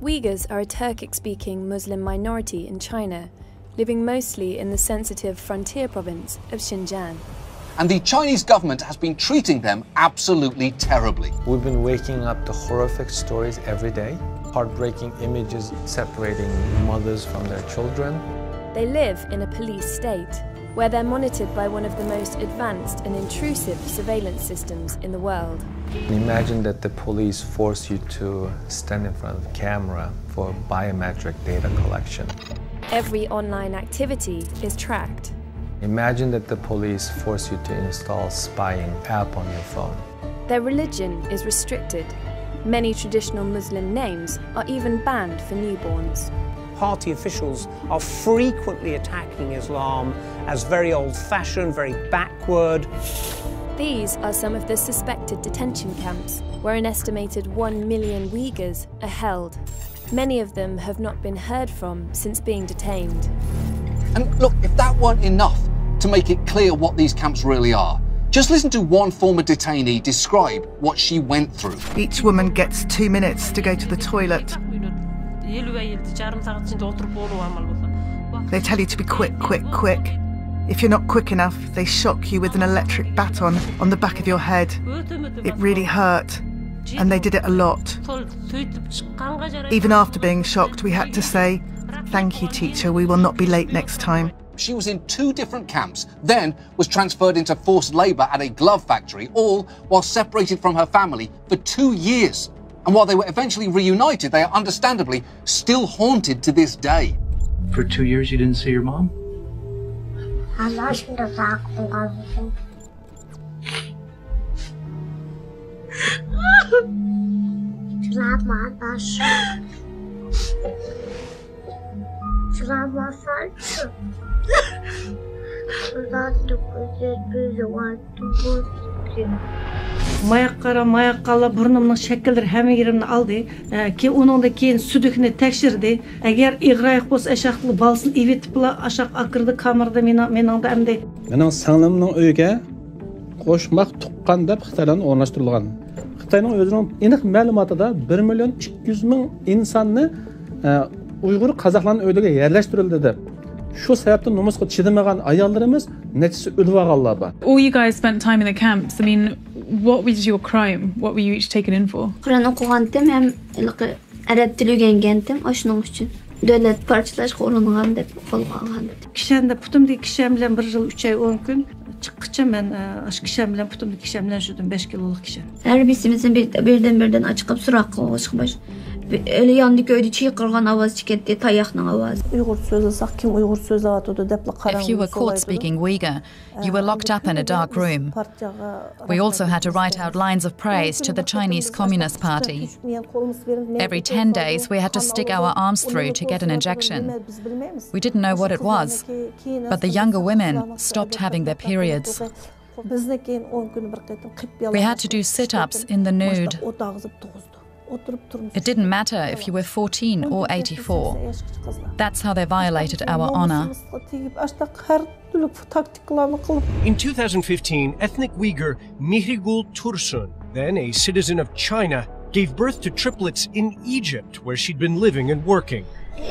Uyghurs are a Turkic-speaking Muslim minority in China, living mostly in the sensitive frontier province of Xinjiang. And the Chinese government has been treating them absolutely terribly. We've been waking up to horrific stories every day, heartbreaking images separating mothers from their children. They live in a police state, where they're monitored by one of the most advanced and intrusive surveillance systems in the world. Imagine that the police force you to stand in front of the camera for biometric data collection. Every online activity is tracked. Imagine that the police force you to install spying app on your phone. Their religion is restricted. Many traditional Muslim names are even banned for newborns. Party officials are frequently attacking Islam as very old-fashioned, very backward. These are some of the suspected detention camps where an estimated 1 million Uyghurs are held. Many of them have not been heard from since being detained. And look, if that weren't enough to make it clear what these camps really are, just listen to one former detainee describe what she went through. Each woman gets 2 minutes to go to the toilet. They tell you to be quick, quick, quick. If you're not quick enough, they shock you with an electric baton on the back of your head. It really hurt, and they did it a lot. Even after being shocked, we had to say, "Thank you, teacher, we will not be late next time." She was in 2 different camps, then was transferred into forced labour at a glove factory, all while separated from her family for 2 years. And while they were eventually reunited, they are understandably still haunted to this day. For 2 years you didn't see your mom? Mayakala burnumның şekilleri hem yerimni aldı. Ki onun da keyin südükni tekşirdi. Eğer iğrayık bolsa aşaqlı balsın evitip la aşaq akırdı kamerada mening da emdi. Mening singlimning uyiga qo'shmaq tuqqan deb Xitoydan o'rnashtirilgan. Xitoyning o'zining aniq ma'lumotida 1 million 200 ming insonni Uyg'ur qozoqlarning uylariga yerlashtirildi deb. Shu sababdan nomusga chidamagan ayollarimiz nechisi o'lib olganlar bor. All you guys spent time in the camps. I mean, what was your crime? What were you each taken in for? Kur'an o'qigandim, ham arab tili o'rgangandim, shuning uchun davlat parchalashga uringan deb qo'lga olgandim. Kishanda putumdagi kisham bilan 1 yil 3 oy 10 kun chiqqıcha men ash kisham bilan putumdagi kisham bilan yurdim 5 kiloluk kisham. Harbiysimizin birden chiqib so'roq qilishmish. Öyle yandık öyle çiğqırgan avaz çıketdi, tayaqның avazı. Uyghur söz alsaq, kim Uyghur söz atıdı dep qaran. If you were caught speaking Uyghur, you were locked up in a dark room. We also had to write out lines of praise to the Chinese Communist Party. Every 10 days we had to stick our arms through to get an injection. We didn't know what it was, but the younger women stopped having their periods. We had to do sit-ups in the nude. It didn't matter if you were 14 or 84. That's how they violated our honor. In 2015, ethnic Uyghur Mihrigul Tursun, then a citizen of China, gave birth to triplets in Egypt, where she'd been living and working.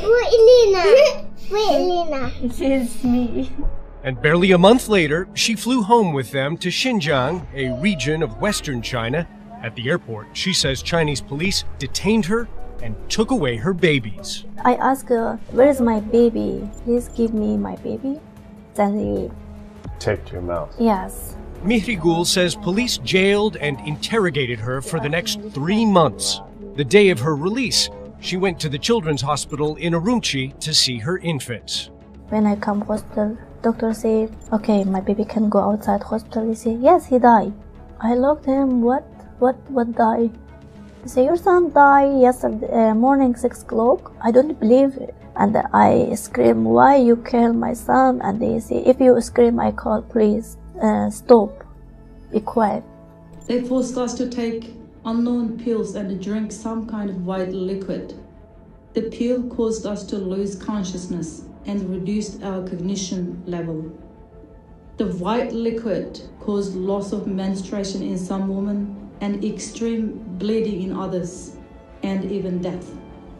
Elena. It's me. And barely a month later, she flew home with them to Xinjiang, a region of western China. At the airport, she says Chinese police detained her and took away her babies. I asked her, "Where is my baby? Please give me my baby." Then he taped your mouth. Yes. Mihrigul says police jailed and interrogated her for the next 3 months. The day of her release, she went to the children's hospital in Urumqi to see her infants. When I come hospital, doctor said, "Okay, my baby can go outside hospital." He said, "Yes, he died." I looked at him, What died? He said, "Your son died yesterday morning 6 o'clock." I don't believe it. And I scream, "Why you kill my son?" And they say, "If you scream, I call police. Stop. Be quiet." They forced us to take unknown pills and drink some kind of white liquid. The pill caused us to lose consciousness and reduced our cognition level. The white liquid caused loss of menstruation in some women and extreme bleeding in others, and even death.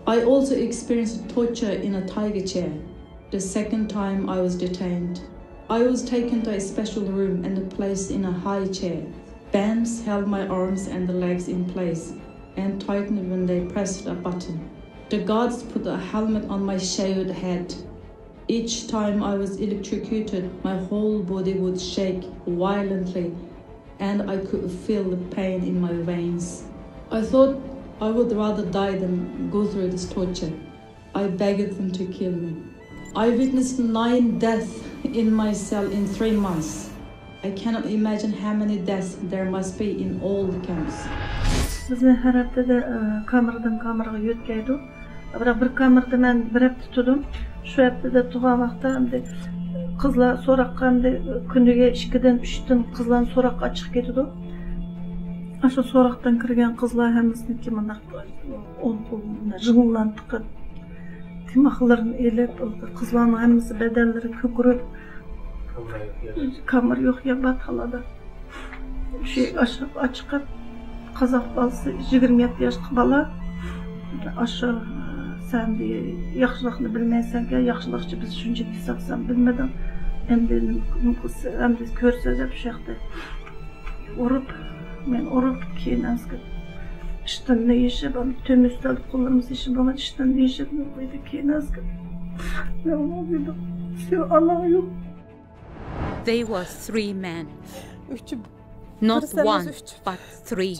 I also experienced torture in a tiger chair, the second time I was detained. I was taken to a special room and placed in a high chair. Bands held my arms and the legs in place and tightened when they pressed a button. The guards put a helmet on my shaved head. Each time I was electrocuted, my whole body would shake violently and I could feel the pain in my veins. I thought I would rather die than go through this torture. I begged them to kill me. I witnessed 9 deaths in my cell in 3 months. I cannot imagine how many deaths there must be in all the camps. Bizni her haftada kameradan kameraga yo'tkaydi. Biroq bir kamerada men bir hafta turdim. Shu haftada turgan vaqtda endi qizlar so'roqqa endi kuniga 2dan 3dan qizlar so'roqqa chiqib ketadi. Shu so'roqdan kirgan qizlar hammasiniki mana jig'illan tiqib timoqlarini elib, qizlarning hammasi badallari ko'kirib kamera yo'q ya batxalada. Şey açıkıp Kazak balası 27 yaşlı bala aşağı sen diye yaxşılıqını bilmeysen ki yaxşılıqçı biz şunca desaksan bilmeden hem de körsözep şu yaxda urup men urup keyin azgı işten ne işe ben tüm üstelik kullarımız işi bana işten ne işe dedi keyin azgı ne oldu Allah yok. They were 3 men. Not 1, but 3.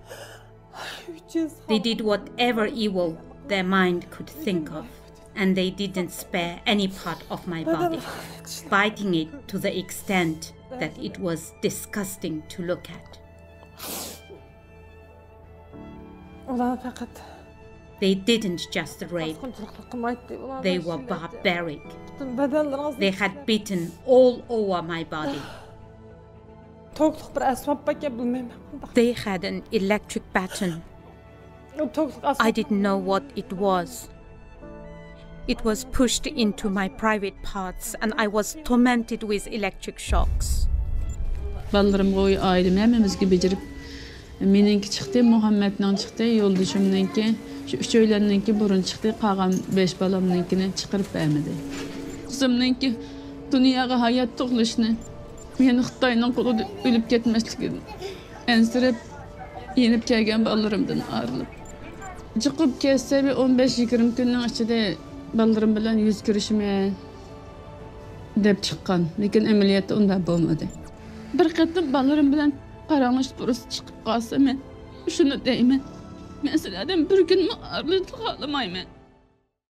They did whatever evil their mind could think of, and they didn't spare any part of my body, biting it to the extent that it was disgusting to look at. They didn't just rape, they were barbaric. They had bitten all over my body. They had an electric baton. I didn't know what it was. It was pushed into my private parts and I was tormented with electric shocks. Ballarım qo'y ailem hemmimizga becerip meninki chiqdi, Muhammadning chiqdi, yo'ldashimninki, shu 3 o'ylanninki burun chiqdi, qolgan 5 balamninkini chiqarib bermadi. Qizimninki dunyoga hayot tug'ilishni, meni Xitoyning qo'lida o'lib ketmasligini ensirib, yenib kelgan ballarimdan ayrilib. Chiqib ketsa 15-20 kunning ichida ballarim bilan yuz ko'rishimga deb chiqqan, lekin amaliyotda unda bo'lmadi. Bir qatim ballarim bilan qaranglish burus chiqib qolsa men shuni deyman. Men sizlardan bir kun ayrilishni xohlamayman.